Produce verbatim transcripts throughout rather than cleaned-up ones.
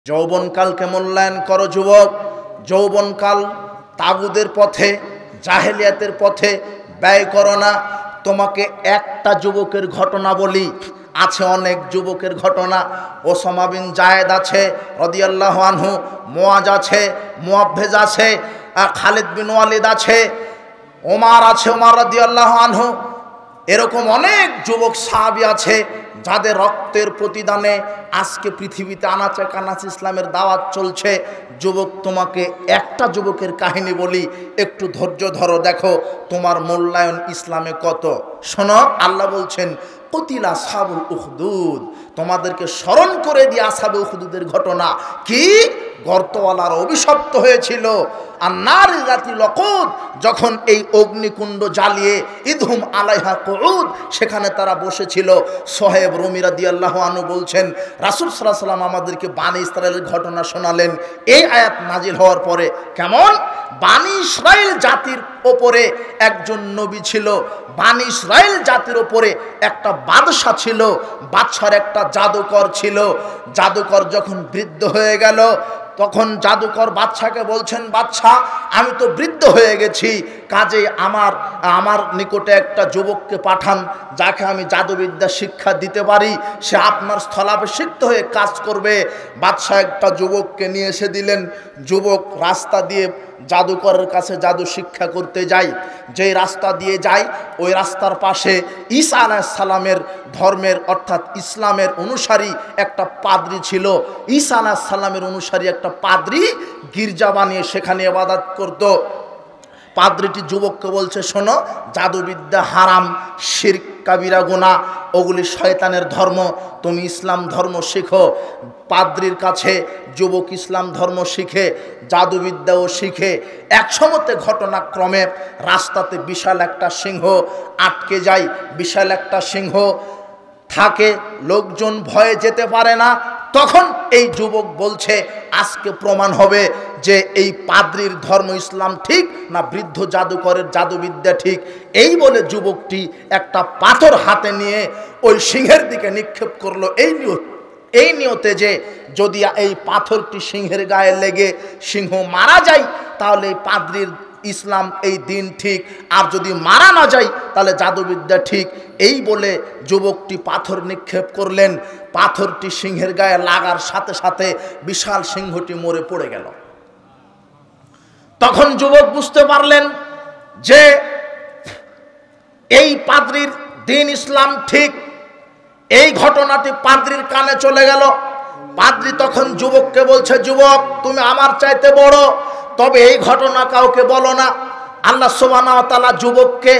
যৌবনকালকে মূল্যায়ন করো যুবক। যৌবনকাল তাগুদের পথে, জাহেলিয়াতের পথে ব্যয় করো না। তোমাকে একটা যুবকের ঘটনা বলি, আছে অনেক যুবকের ঘটনা। ওসামা বিন জায়েদ আছে রাদিয়াল্লাহু আনহু, মুয়াজ আছে, মুআব্বিজ আছে, খালিদ বিন ওয়ালিদ আছে, ওমর আছে, ওমর রাদিয়াল্লাহু আনহু। এরকম অনেক যুবক সাহাবী আছে যাদের রক্তের প্রতিদানে আজকে পৃথিবীতে আনাচে কানাচে ইসলামের দাওয়াত চলছে। যুবক, তোমাকে একটা যুবকের কাহিনী বলি, একটু ধৈর্য ধরো, দেখো তোমার মূল্যায়ন ইসলামে কত। শোনো, আল্লাহ বলছেন কুতিলা আসহাবুল উখদুদ, তোমাদেরকে স্মরণ করে দিয়ে আসহাবে উখদুদের ঘটনা। কি গর্তওয়ালার অভিশপ্ত হয়েছিল, আর নারী জাতি লকুদ, যখন এই অগ্নিকুণ্ড জ্বালিয়ে ইদহুম আলাইহা কুউদ, সেখানে তারা বসেছিল। সোহেব রুমি রাদিয়াল্লাহু আনহু বলছেন রাসূল সাল্লাল্লাহু আলাইহি ওয়াসাল্লাম আমাদেরকে বানী ইসরায়েলের ঘটনা শোনালেন। এই আয়াত নাজিল হওয়ার পরে কেমন বানী ইসরায়েল জাতির ওপরে একজন নবী ছিল, বানী ইসরায়েল জাতির ওপরে একটা বাদশা ছিল, বাদশার একটা জাদুকর ছিল। জাদুকর যখন বৃদ্ধ হয়ে গেল, তখন জাদুকর বাদশাকে বলছেন, বাদশা আমি তো বৃদ্ধ হয়ে গেছি, কাজে আমার আমার নিকটে একটা যুবককে পাঠান যাকে আমি জাদুবিদ্যা শিক্ষা দিতে পারি, সে আপনার স্থলাভিষিক্ত হয়ে কাজ করবে। বাদশা একটা যুবককে নিয়ে এসে দিলেন। যুবক রাস্তা দিয়ে জাদুকরের কাছে জাদু শিক্ষা করতে যায়। যেই রাস্তা দিয়ে যায় ওই রাস্তার পাশে ঈসা আলাইহিস সালামের ধর্মের অর্থাৎ ইসলামের অনুসারী একটা পাদ্রী ছিল। ঈসা আলাইহিস সালামের অনুসারী একটা পাদ্রী গির্জা বানিয়ে সেখানে ইবাদত করত। পাদ্রীটি যুবককে বলছে, শোনো, জাদুবিদ্যা হারাম, শিরক কাবিরা গুনাহ, ওগুলি শয়তানের ধর্ম, তুমি ইসলাম ধর্ম শিখো। পাদ্রীর কাছে যুবক ইসলাম ধর্ম শিখে, জাদুবিদ্যাও শিখে। একসময়তে ঘটনাক্রমে রাস্তাতে বিশাল একটা সিংহ আটকে যায়। বিশাল একটা সিংহ থাকে, লোকজন ভয়ে যেতে পারে না। তখন এই যুবক বলছে, আজকে প্রমাণ হবে যে এই পাদ্রীর ধর্ম ইসলাম ঠিক না বৃদ্ধ জাদুকরের জাদুবিদ্যা ঠিক। এই বলে যুবকটি একটা পাথর হাতে নিয়ে ওই সিংহের দিকে নিক্ষেপ করলো, এই নিয়ত এই নিয়তে যে যদি এই পাথরটি সিংহের গায়ে লেগে সিংহ মারা যায় তাহলে এই পাদ্রীর ইসলাম এই দিন ঠিক, আর যদি মারা না যায় তাহলে জাদুবিদ্যা ঠিক। এই বলে যুবকটি পাথর নিক্ষেপ করলেন। পাথরটি সিংহের গায়ে লাগার সাথে সাথে বিশাল সিংহটি মরে পড়ে গেল। তখন যুবক বুঝতে পারলেন যে এই পাদ্রীর দিন ইসলাম ঠিক। এই ঘটনাটি পাদ্রীর কানে চলে গেল। পাদ্রী তখন যুবককে বলছে, যুবক তুমি আমার চাইতে বড়, তবে এই ঘটনা কাউকে বলো না। আল্লাহ সুবহানাহু ওয়া তাআলা যুবককে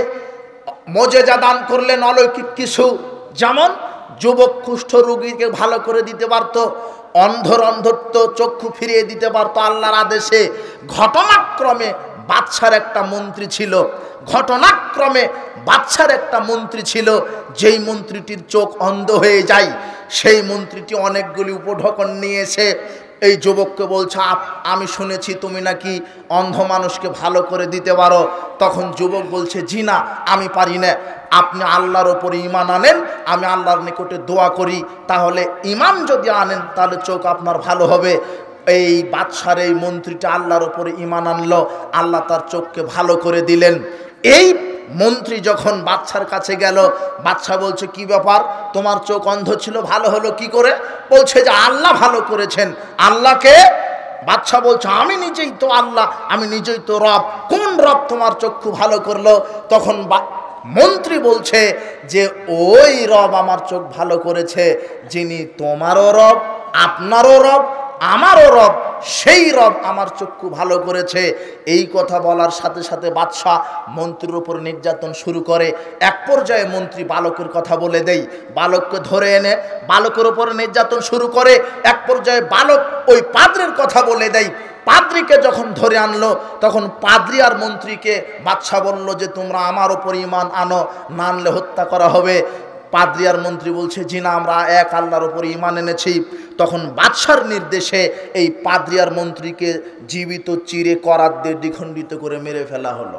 মুজিজা দান করলেন অলৌকিক কিছু, যেমন যুবক কুষ্ঠ রোগীকে ভালো করে দিতে পারত, অন্ধর অন্ধত্ব চক্ষু ফিরিয়ে দিতে পারত আল্লাহর আদেশে। ঘটনাক্রমে বাদশার একটা মন্ত্রী ছিল, ঘটনাক্রমে বাদশার একটা মন্ত্রী ছিল, যেই মন্ত্রীটির চোখ অন্ধ হয়ে যায়। সেই মন্ত্রীটি অনেকগুলি উপঢৌকন নিয়েছে। এই যুবককে বলছে, আমি শুনেছি তুমি নাকি অন্ধ মানুষকে ভালো করে দিতে পারো। তখন যুবক বলছে, জি না, আমি পারি না। আপনি আল্লাহর ওপরে ঈমান আনেন, আমি আল্লাহর নিকটে দোয়া করি, তাহলে ঈমান যদি আনেন তাহলে চোখ আপনার ভালো হবে। এই বাদশার এই মন্ত্রীটা আল্লাহর ওপরে ঈমান আনলো, আল্লাহ তার চোখকে ভালো করে দিলেন। এই মন্ত্রী যখন বাদশার কাছে গেল, বাদশা বলছে, কি ব্যাপার, তোমার চোখ অন্ধ ছিল, ভালো হলো কি করে? বলছে যে আল্লাহ ভালো করেছেন। আল্লাহকে? বাদশা বলছে, আমি নিজেই তো আল্লাহ, আমি নিজেই তো রব। কোন রব তোমার চক্ষু ভালো করলো? তখন মন্ত্রী বলছে যে ওই রব আমার চোখ ভালো করেছে, যিনি তোমারও রব, আপনারও রব, আমারও রব, সেই রব আমার চক্ষু ভালো করেছে। এই কথা বলার সাথে সাথে বাদশাহ মন্ত্রীর উপর নির্যাতন শুরু করে। এক পর্যায়ে মন্ত্রী বালকের কথা বলে দেয়, বালককে ধরে এনে বালকের উপর নির্যাতন শুরু করে। এক পর্যায়ে বালক ওই পাদ্রীর কথা বলে দেয়। পাদ্রীকে যখন ধরে আনলো তখন পাদ্রী আর মন্ত্রীকে বাদশাহ বলল যে তোমরা আমার ওপর ঈমান আনো, না আনলে হত্যা করা হবে। পাদ্রী আর মন্ত্রী বলছে, জি না, আমরা এক আল্লাহর উপর ঈমান এনেছি। তখন বাদশার নির্দেশে এই পাদ্রী আর মন্ত্রীকে জীবিত চিরে করাত দিয়ে দ্বিখণ্ডিত করে মেরে ফেলা হলো।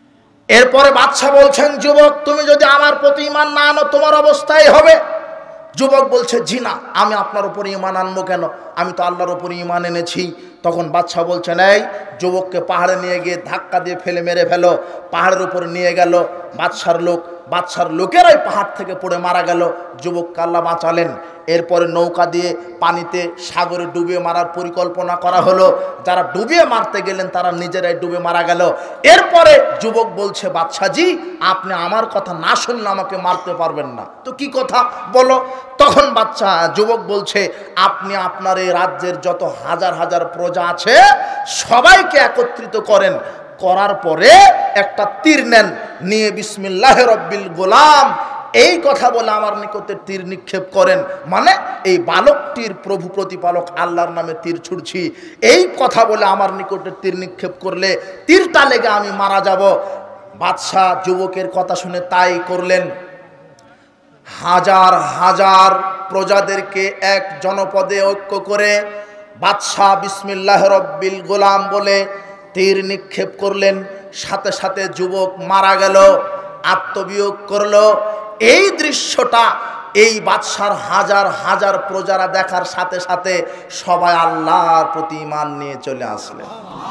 এরপরে বাদশা বলছেন, যুবক তুমি যদি আমার প্রতি ঈমান না আনো তোমার অবস্থাই হবে। যুবক বলছে, জি না, আমি আপনার উপরে ঈমান আনবো কেন, আমি তো আল্লাহর উপরে ঈমান এনেছি। তখন বাদশাহ বলছেন, এই যুবককে পাহাড়ে নিয়ে গিয়ে ধাক্কা দিয়ে ফেলে মেরে ফেলো। পাহাড়ের উপরে নিয়ে গেল বাদশার লোক, বাদশার লোকেরাই পাহাড় থেকে পড়ে মারা গেল। যুবককে আল্লাহ বাঁচালেন। এরপরে নৌকা দিয়ে পানিতে সাগরে ডুবিয়ে মারার পরিকল্পনা করা হলো। যারা ডুবিয়ে মারতে গেলেন তারা নিজেরাই ডুবে মারা গেল। এরপরে যুবক বলছে, বাদশাজি, আপনি আমার কথা না শুনলে আমাকে মারতে পারবেন না। তো কি কথা বলো? তখন বাদশা যুবক বলছে, আপনি আপনার এই রাজ্যের যত হাজার হাজার প্রজা আছে সবাইকে একত্রিত করেন, করার পরে একটা তীর নেন, নিয়ে বিসমিল্লাহ রব্বিল গোলাম এই কথা বলে আমার নিকটে তীর নিক্ষেপ করেন। মানে এই বালকটির প্রভু প্রতিপালক আল্লাহর নামে তীর ছুড়ছি, এই কথা বলে আমার নিকটে তীর নিক্ষেপ করলে তীরটা লেগে আমি মারা যাব। বাদশাহ যুবকের কথা শুনে তাই করলেন। হাজার হাজার প্রজাদেরকে এক জনপদে ঐক্য করে বাদশাহ বিসমিল্লাহ রব্বিল গোলাম বলে তীর নিক্ষেপ করলেন। সাথে সাথে যুবক মারা গেল, আত্মবিয়োগ করলো। এই দৃশ্যটা এই বাদশার হাজার হাজার প্রজারা দেখার সাথে সাথে সবাই আল্লাহর প্রতি ঈমান নিয়ে চলে আসলেন।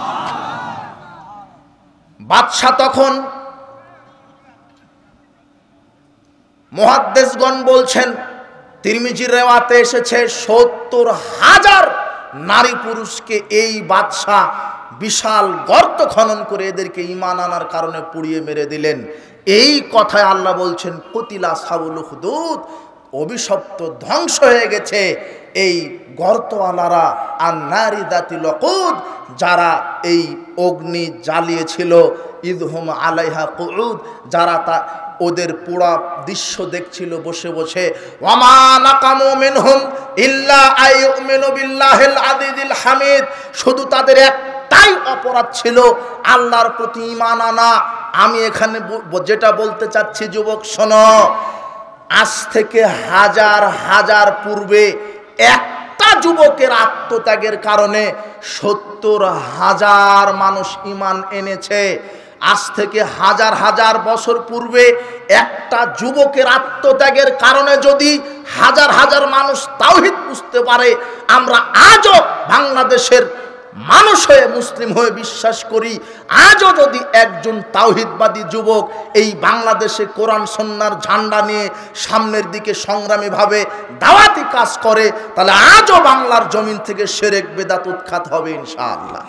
বাদশাহ তখন, মুহাদ্দিসগণ বলছেন, তিরমিজির রিওয়ায়াতে এসেছে সত্তর হাজার নারী পুরুষকে এই বাদশাহ বিশাল গর্ত খনন করে এদেরকে ঈমান আনার কারণে পুড়িয়ে মেরে দিলেন। এই কথায় আল্লাহ বলছেন, কতিলা সাবুল হুদুদ, অভিশপ্ত ধ্বংস হয়ে গেছে এই গর্তওয়ালারা, আর নারী দাতিল ওকুদ, যারা এই অগ্নি জ্বালিয়েছিল, ইদহুম আলাইহা কুউদ, যারা তা ওদের পুরা দৃশ্য দেখছিল বসে বসে। ওয়ামা নাকামু মিনহুম ইল্লা আইয়ুমিনু বিল্লাহিল আজিজিল হামিদ, শুধু তাদের একটাই অপরাধ ছিল আল্লাহর প্রতি ঈমান আনা। আমি এখানে যেটা বলতে চাচ্ছি যুবক শোনো, আজ থেকে হাজার হাজার পূর্বে একটা যুবকের আত্মত্যাগের কারণে সত্তর হাজার মানুষ ঈমান এনেছে। আজ থেকে হাজার হাজার বছর পূর্বে একটা যুবকের আত্মত্যাগের কারণে যদি হাজার হাজার মানুষ তাওহীদ বুঝতে পারে, আমরা আজও বাংলাদেশের মানুষ হয়ে মুসলিম হয়ে বিশ্বাস করি, আজও যদি একজন তাওহীদবাদী যুবক এই বাংলাদেশে কোরআন সুন্নাহর ঝান্ডা নিয়ে সামনের দিকে সংগ্রামীভাবে দাওয়াতি কাজ করে, তাহলে আজও বাংলার জমিন থেকে শিরক বিদআত উৎখাত হবে ইনশাআল্লাহ।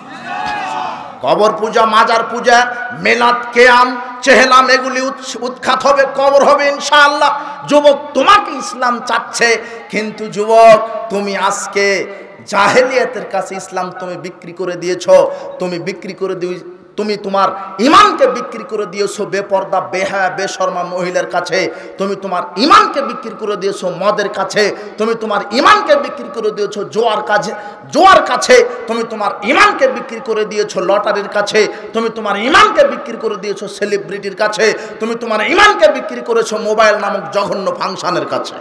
কবর পূজা, মাজার পূজা, মেলাদ, কেয়াম, চেহলাম এগুলি উৎখাত হবে, কবর হবে ইনশাআল্লাহ। যুবক, তোমাকে ইসলাম চাচ্ছে, কিন্তু যুবক তুমি আজকে জাহেলিয়াতের কাছে ইসলাম তুমি বিক্রি করে দিয়েছো। তুমি বিক্রি করে দিও, তুমি তোমার ঈমানকে বিক্রি করে দিয়েছো বেপর্দা, বেহায়া, বেশরমা মহিলার কাছে। তুমি তোমার ঈমানকে বিক্রি করে দিয়েছো মদের কাছে। তুমি তোমার ঈমানকে বিক্রি করে দিয়েছো জোয়ার কাছে জোয়ার কাছে তুমি তোমার ঈমানকে বিক্রি করে দিয়েছো লটারির কাছে। তুমি তোমার ঈমানকে বিক্রি করে দিয়েছো সেলিব্রিটির কাছে। তুমি তোমার ঈমানকে বিক্রি করেছো মোবাইল নামক জঘন্য ফাংশনের কাছে।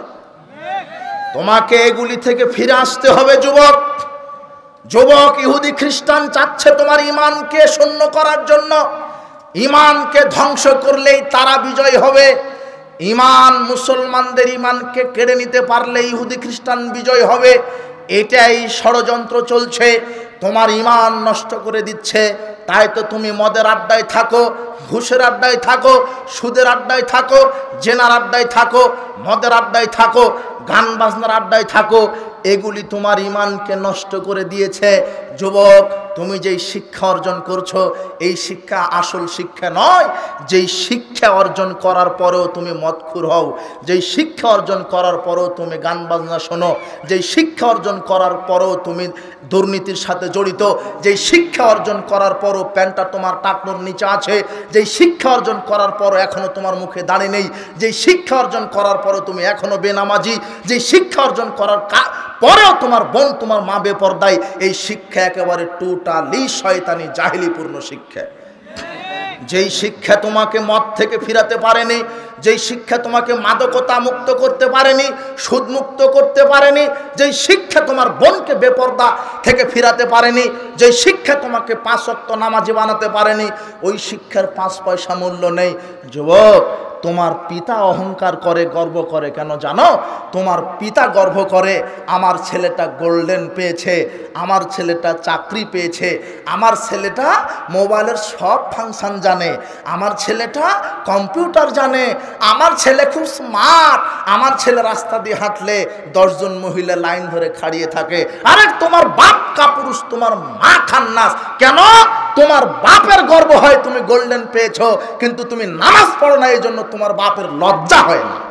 তোমাকে এগুলি থেকে ফিরে আসতে হবে যুবক। যুবক, ইহুদি খ্রিস্টান চাচ্ছে তোমার ঈমানকে শূন্য করার জন্য। ঈমানকে ধ্বংস করলেই তারা বিজয় হবে। ঈমান, মুসলমানদের ঈমানকে কেড়ে নিতে পারলে ইহুদি খ্রিস্টান বিজয় হবে। এটাই ষড়যন্ত্র চলছে, তোমার ঈমান নষ্ট করে দিচ্ছে। তাই তো তুমি মদের আড্ডায় থাকো, ঘুষের আড্ডায় থাকো, সুদের আড্ডায় থাকো, জেনার আড্ডায় থাকো, মদের আড্ডায় থাকো, গান বাজনার আড্ডায় থাকো। এগুলি তোমার ঈমানকে নষ্ট করে দিয়েছে। যুবক, তুমি যেই শিক্ষা অর্জন করছো এই শিক্ষা আসল শিক্ষা নয়। যেই শিক্ষা অর্জন করার পরেও তুমি মদখুর হও, যেই শিক্ষা অর্জন করার পরেও তুমি গান বাজনা শোনো, যেই শিক্ষা অর্জন করার পরেও তুমি দুর্নীতির সাথে জড়িত, যেই শিক্ষা অর্জন করার পরও প্যান্টটা তোমার টাকনোর নিচে আছে, যেই শিক্ষা অর্জন করার পরও এখনো তোমার মুখে দাড়ি নেই, যেই শিক্ষা অর্জন করার পরও তুমি এখনো বেনামাজি, যেই শিক্ষা অর্জন করার পরেও তোমার বোন, তোমার মা বেপরদায়, এই শিক্ষা একেবারে টোটালি শয়তানি জাহিলিপূর্ণ শিক্ষা। যেই শিক্ষা তোমাকে মদ থেকে ফিরাতে পারেনি, যেই শিক্ষা তোমাকে মাদকতা মুক্ত করতে পারেনি, সুদ মুক্ত করতে পারেনি, যেই শিক্ষা তোমার বোনকে বেপরদা থেকে ফিরাতে পারেনি, যেই শিক্ষা তোমাকে পাঁচ ওয়াক্ত নামাজি বানাতে পারেনি, ওই শিক্ষার পাঁচ পয়সা মূল্য নেই। যুবক, তোমার পিতা অহংকার করে, গর্ব করে কেন জানো? তোমার পিতা গর্ব করে আমার ছেলেটা গোল্ডেন পেয়েছে, আমার ছেলেটা চাকরি পেয়েছে, আমার ছেলেটা মোবাইলের সব ফাংশন জানে, আমার ছেলেটা কম্পিউটার জানে, আমার ছেলে খুব স্মার্ট, আমার ছেলে রাস্তা দিয়ে হাঁটলে দশজন মহিলা লাইন ধরে খাড়িয়ে থাকে। আরে তোমার বাপ কাপুরুষ, তোমার মা খান্নাস। কেন? তোমার বাপের গর্ব হয় তুমি গোল্ডেন পেয়েছো, কিন্তু তুমি নামাজ পড়ো না, এই জন্য তোমার বাপের লজ্জা হয় না।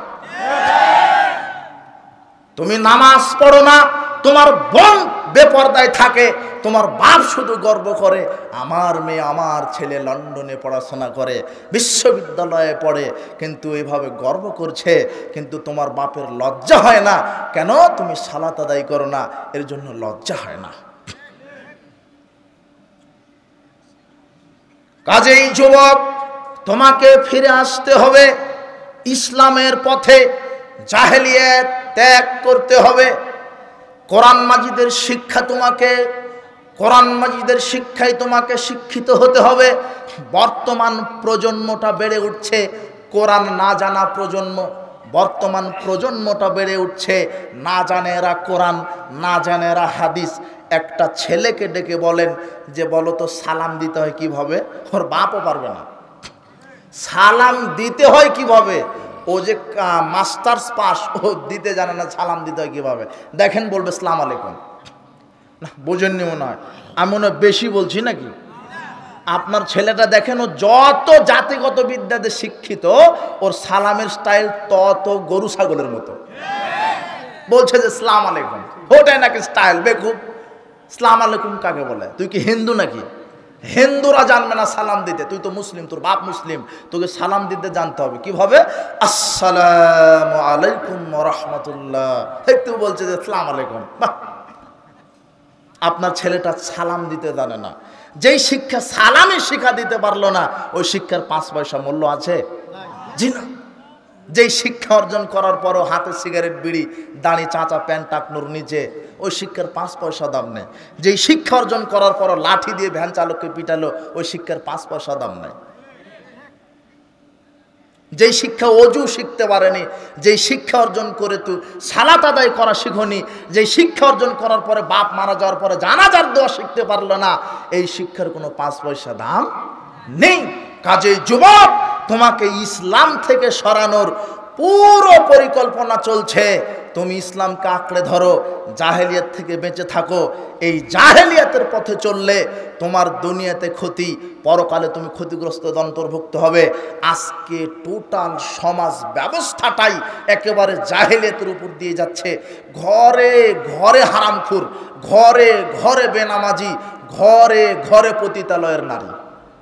তুমি নামাজ পড়ো না, তোমার বোন বেপরদায় থাকে, তোমার বাপ শুধু গর্ব করে আমার মেয়ে, আমার ছেলে লন্ডনে পড়াশোনা করে, বিশ্ববিদ্যালয়ে পড়ে, কিন্তু এইভাবে গর্ব করছে, কিন্তু তোমার বাপের লজ্জা হয় না। কেন? তুমি সালাত আদায় করো না, এর জন্য লজ্জা হয় না। কাজেই যুবক, তোমাকে ফিরে আসতে হবে ইসলামের পথে, জাহেলিয়াত ত্যাগ করতে হবে। কোরআন মাজিদের শিক্ষা তোমাকে, কোরআন মাজিদের শিক্ষায় তোমাকে শিক্ষিত হতে হবে। বর্তমান প্রজন্মটা বেড়ে উঠছে কোরআন না জানা প্রজন্ম, বর্তমান প্রজন্মটা বেড়ে উঠছে না জানে এরা কোরআন, না জানে এরা হাদিস। একটা ছেলেকে ডেকে বলেন যে বলো তো সালাম দিতে হয় কিভাবে, ওর বাপও পারবে না। সালাম দিতে হয় কিভাবে, ও যে মাস্টার্স পাস, ও দিতে জানে না সালাম দিতে হয় কিভাবে। দেখেন বলবে সালাম আলাইকুম, না বোঝেননি মনে হয়, আমি মনে হয় বেশি বলছি নাকি? আপনার ছেলেটা দেখেন, ও যত জাতিগত বিদ্যাতে শিক্ষিত, ওর সালামের স্টাইল তত গরু ছাগলের মতো। বলছে যে সালাম আলাইকুম, ওটাই নাকি স্টাইল। বেকুব, সালাম আলাইকুম কাকে বলে? তুই কি হিন্দু নাকি? হিন্দুরা জানবে না সালাম দিতে, তুই তো মুসলিম, তোর বাপ মুসলিম, তোকে সালাম দিতে জানতে হবে। কিভাবে? আসসালামু আলাইকুম ওয়া রাহমাতুল্লাহ। তুই বলছে যে সালাম আলাইকুম। বাহ, আপনার ছেলেটা সালাম দিতে জানে না। যেই শিক্ষা সালামই শিক্ষা দিতে পারলো না, ওই শিক্ষার পাঁচ পয়সা মূল্য আছে? জি না। যেই শিক্ষা অর্জন করার পরও হাতে সিগারেট বিড়ি, দাড়ি চাঁচা, প্যান্ট টাকনুর নিচে, ওই শিক্ষার পাঁচ পয়সা দাম নেই। যেই শিক্ষা অর্জন করার পরও লাঠি দিয়ে ভ্যান চালককে পিটালো, ওই শিক্ষার পাঁচ পয়সা দাম নেই। যেই শিক্ষা অজু শিখতে পারেনি, যেই শিক্ষা অর্জন করে তুই সালাত আদায় করা শিখনি, যেই শিক্ষা অর্জন করার পরে বাপ মারা যাওয়ার পরে জানাজার দোয়া শিখতে পারলো না, এই শিক্ষার কোনো পাঁচ পয়সা দাম নেই। কাজেই যুবক, তোমাকে ইসলাম থেকে সরানোর পুরো পরিকল্পনা চলছে। তুমি ইসলামকে আঁকড়ে ধরো, জাহেলিয়াত থেকে বেঁচে থাকো। এই জাহেলিয়াতের পথে চললে তোমার দুনিয়াতে ক্ষতি, পরকালে তুমি ক্ষতিগ্রস্ত অন্তর্ভুক্ত হবে। আজকে টোটাল সমাজ ব্যবস্থাটাই একেবারে জাহেলিয়াতের উপর দিয়ে যাচ্ছে। ঘরে ঘরে হারামখোর, ঘরে ঘরে বেনামাজি, ঘরে ঘরে পতিতালয়ের নারী,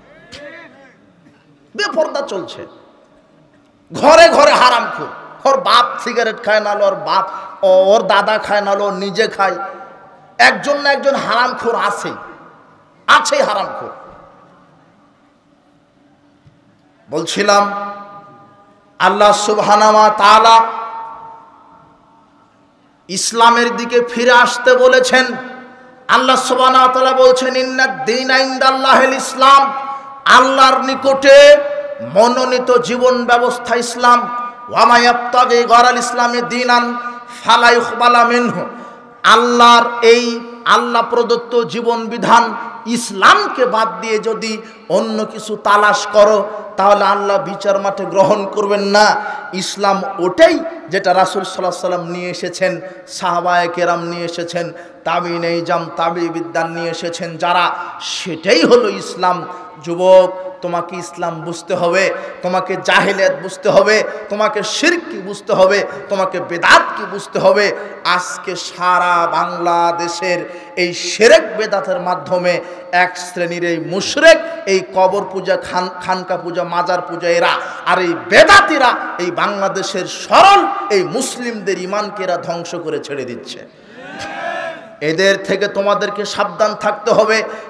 বেপরদা চলছে। ঘরে ঘরে হারামখোর, ওর বাপ সিগারেট খায় নালো, ওর বাপ ওর দাদা খায় নালো, নিজে খায়। একজন না একজন হারামখোর আছে, আছে হারামখোর। বলছিলাম আল্লাহ সুবহানাহু ওয়া তাআলা ইসলামের দিকে ফিরে আসতে বলেছেন। আল্লাহ সুবহানাহু ওয়া তাআলা বলছেন ইন্নাদ দীনা ইনদাল্লাহিল ইসলাম, আল্লাহর নিকটে মনোনীত জীবন ব্যবস্থা ইসলাম। ওয়া মা ইয়াবতাগি গায়রাল ইসলামি দীনান ফালা ইউকবালা মিনহু, আল্লাহর এই আল্লাহ প্রদত্ত জীবন বিধান ইসলামকে বাদ দিয়ে যদি অন্য কিছু তালাশ করো, তাহলে আল্লাহ বিচার মাঠে গ্রহণ করবেন না। ইসলাম ওটাই যেটা রাসূল সাল্লাল্লাহু আলাইহি ওয়াসাল্লাম নিয়ে এসেছেন, সাহাবায়ে কেরাম নিয়ে এসেছেন, তাবিঈন ইজাম তাবিঈ বিদ্যান নিয়ে এসেছেন যারা, সেটাই হলো ইসলাম। যুবক, তোমাকে ইসলাম বুঝতে হবে, তোমাকে জাহেলিয়াত বুঝতে হবে, তোমাকে শিরক কি বুঝতে হবে, তোমাকে বেদাত কি বুঝতে হবে। আজকে সারা বাংলাদেশের এই শিরক বেদাতের মাধ্যমে এক শ্রেণীর এই মুশরিক, এই কবর পূজা, খান খানকা পূজা, মাজার পূজা এরা, আর এই বেদাতিরা এই বাংলাদেশের সরল এই মুসলিমদের ইমানকে এরা ধ্বংস করে ছেড়ে দিচ্ছে। এদের থেকে তোমাদেরকে সাবধান থাকতে হবে।